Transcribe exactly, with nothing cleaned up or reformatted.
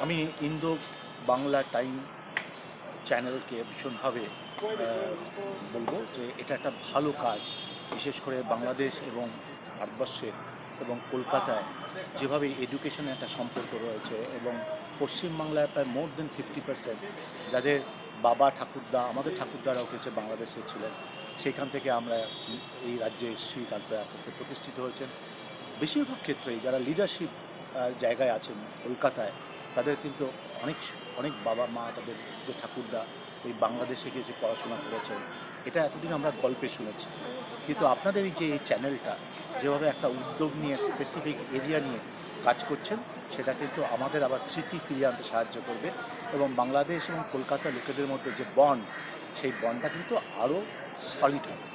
আমি Indo Bangla time চ্যানেলকে ভীষণভাবে বলবো যে এটা একটা ভালো কাজ, বিশেষ করে বাংলাদেশ এবং ভারতবর্ষের এবং কলকাতায় যেভাবে এডুকেশনের একটা সম্পর্ক রয়েছে, এবং পশ্চিমবাংলায় প্রায় মোর দেন ফিফটি পার্সেন্ট যাদের বাবা ঠাকুরদা, আমাদের ঠাকুরদারাও হচ্ছে বাংলাদেশে ছিলেন, সেইখান থেকে আমরা এই রাজ্যে এসেছি, তারপরে আস্তে আস্তে প্রতিষ্ঠিত হয়েছেন। বেশিরভাগ ক্ষেত্রেই যারা লিডারশিপ জায়গায় আছেন কলকাতায়, তাদের কিন্তু অনেক অনেক বাবা মা, তাদের যে ঠাকুরদা ওই বাংলাদেশে গিয়ে যে পড়াশোনা করেছেন, এটা এতদিন আমরা গল্পে শুনেছি। কিন্তু আপনাদের এই যে এই চ্যানেলটা যেভাবে একটা উদ্যোগ নিয়ে স্পেসিফিক এরিয়া নিয়ে কাজ করছেন, সেটা কিন্তু আমাদের আবার স্মৃতি ফিরিয়ে আনতে সাহায্য করবে, এবং বাংলাদেশ এবং কলকাতার লোকেদের মধ্যে যে বন্ড, সেই বন্ডটা কিন্তু আরও সলিড হবে।